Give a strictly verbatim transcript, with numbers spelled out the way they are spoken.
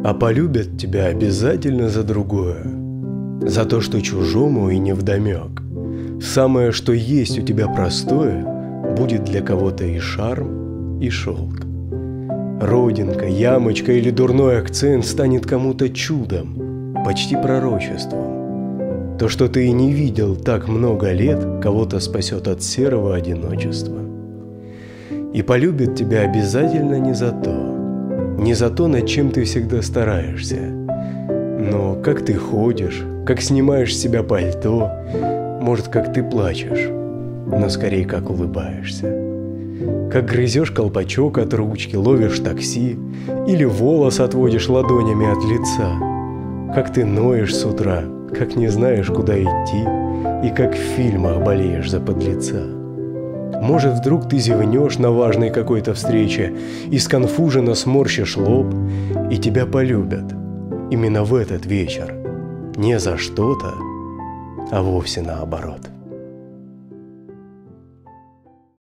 А полюбят тебя обязательно за другое, за то, что чужому и невдомек. Самое, что есть у тебя простое, будет для кого-то и шарм, и шелк. Родинка, ямочка или дурной акцент станет кому-то чудом, почти пророчеством. То, что ты и не видел так много лет, кого-то спасет от серого одиночества. И полюбит тебя обязательно не за то, не за то, над чем ты всегда стараешься, но как ты ходишь, как снимаешь с себя пальто, может, как ты плачешь, но скорее как улыбаешься. Как грызешь колпачок от ручки, ловишь такси или волос отводишь ладонями от лица. Как ты ноешь с утра, как не знаешь, куда идти, и как в фильмах болеешь за подлеца. Может, вдруг ты зевнешь на важной какой-то встрече и сконфуженно сморщишь лоб, и тебя полюбят именно в этот вечер. Не за что-то, а вовсе наоборот.